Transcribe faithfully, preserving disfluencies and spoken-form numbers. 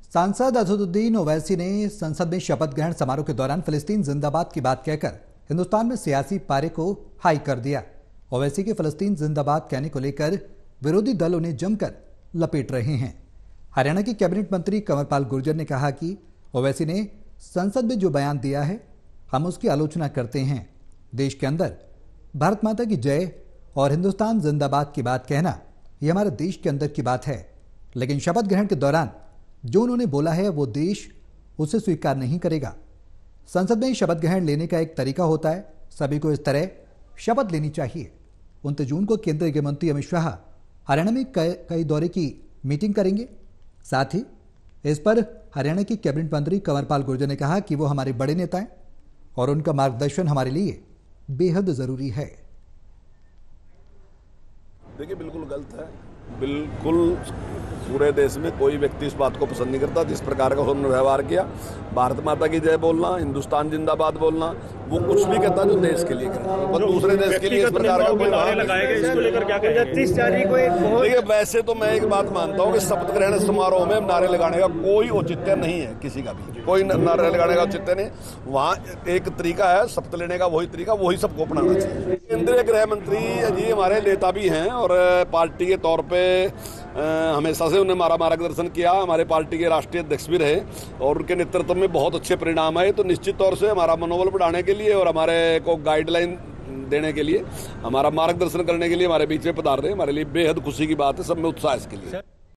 सांसद असदुद्दीन ओवैसी ने संसद में शपथ ग्रहण समारोह के दौरान फिलिस्तीन जिंदाबाद की बात कहकर हिंदुस्तान में सियासी पारे को हाई कर दिया। ओवैसी के फिलिस्तीन जिंदाबाद कहने को लेकर विरोधी दल उन्हें जमकर लपेट रहे हैं। हरियाणा के कैबिनेट मंत्री कंवरपाल गुर्जर ने कहा कि ओवैसी ने संसद में जो बयान दिया है हम उसकी आलोचना करते हैं। देश के अंदर भारत माता की जय और हिंदुस्तान जिंदाबाद की बात कहना यह हमारे देश के अंदर की बात है, लेकिन शपथ ग्रहण के दौरान जो उन्होंने बोला है वो देश उसे स्वीकार नहीं करेगा। संसद में शपथ ग्रहण लेने का एक तरीका होता है, सभी को इस तरह शपथ लेनी चाहिए। उनतीस जून को केंद्रीय गृह मंत्री अमित शाह हरियाणा में कई दौरे की मीटिंग करेंगे। साथ ही इस पर हरियाणा के कैबिनेट मंत्री कंवरपाल गुर्जर ने कहा कि वो हमारे बड़े नेता हैं और उनका मार्गदर्शन हमारे लिए बेहद जरूरी है। देखिए, बिल्कुल गलत है। बिल्कुल पूरे देश में कोई व्यक्ति इस बात को पसंद नहीं करता जिस प्रकार का उन्होंने व्यवहार किया। भारत माता की जय बोलना, हिंदुस्तान जिंदाबाद बोलना, वो कुछ भी कहता जो देश के लिए कहता, पर दूसरे देश के लिए इस प्रकार का कोई नारे लगाए गए, इसको लेकर क्या कहेंगे? तीस तारीख को एक बहुत देखिए, वैसे तो मैं एक बात मानता हूँ कि शपथ ग्रहण समारोह में नारे लगाने का कोई औचित्य नहीं है, किसी का भी कोई नारे लगाने का औचित्य नहीं। वहाँ एक तरीका है शपथ लेने का, वही तरीका वही सबको अपनाना चाहिए। केंद्रीय गृह मंत्री जी हमारे नेता भी हैं और पार्टी के तौर पे हमेशा से उन्हें हमारा मार्गदर्शन किया, हमारे पार्टी के राष्ट्रीय अध्यक्ष भी रहे और उनके नेतृत्व में बहुत अच्छे परिणाम आए। तो निश्चित तौर से हमारा मनोबल बढ़ाने के लिए और हमारे को गाइडलाइन देने के लिए, हमारा मार्गदर्शन करने के लिए हमारे बीच में पधार रहे, हमारे लिए बेहद खुशी की बात है। सब में उत्साह इसके लिए।